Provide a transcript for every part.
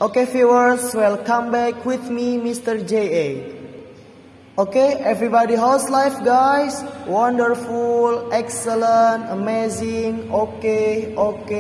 Okay viewers, welcome back with me Mr. JA. Okay, everybody, how's life guys? Wonderful, excellent, amazing. Okay.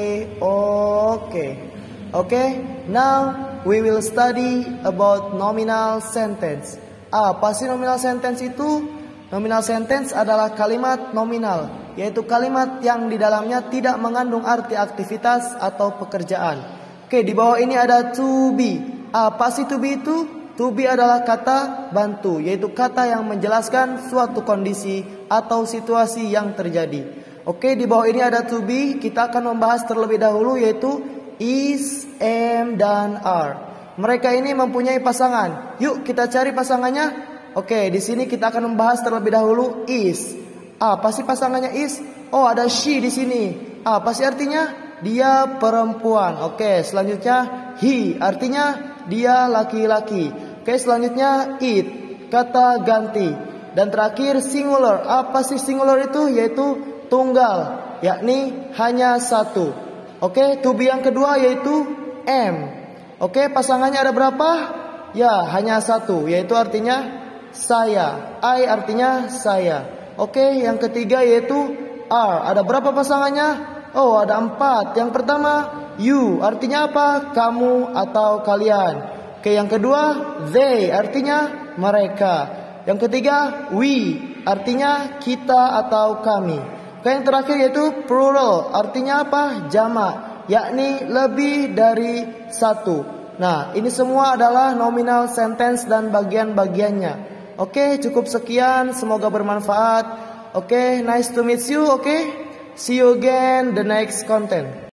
Now we will study about nominal sentence. Apa sih nominal sentence itu? Nominal sentence adalah kalimat nominal, yaitu kalimat yang di dalamnya tidak mengandung arti aktivitas atau pekerjaan. Oke, di bawah ini ada to be. Apa sih to be itu? To be adalah kata bantu, yaitu kata yang menjelaskan suatu kondisi atau situasi yang terjadi. Oke, di bawah ini ada to be. Kita akan membahas terlebih dahulu yaitu is, am, dan are. Mereka ini mempunyai pasangan. Yuk kita cari pasangannya. Oke, di sini kita akan membahas terlebih dahulu is. Apa sih pasangannya is? Oh, ada she di sini. Apa sih artinya? Dia perempuan. Oke, selanjutnya he, artinya dia laki-laki. Oke, selanjutnya it, kata ganti. Dan terakhir singular. Apa sih singular itu? Yaitu tunggal, yakni hanya satu. Oke, to be yang kedua yaitu am. Oke, pasangannya ada berapa? Ya, hanya satu, yaitu artinya saya. I artinya saya. Oke, yang ketiga yaitu are. Ada berapa pasangannya? Oh, ada 4. Yang pertama you, artinya apa? Kamu atau kalian. Oke, yang kedua they, artinya mereka. Yang ketiga we, artinya kita atau kami. Oke, yang terakhir yaitu plural, artinya apa? Jamak, yakni lebih dari satu. Nah, ini semua adalah nominal sentence dan bagian-bagiannya. Oke, cukup sekian, semoga bermanfaat. Oke, nice to meet you. Oke, see you again the next content.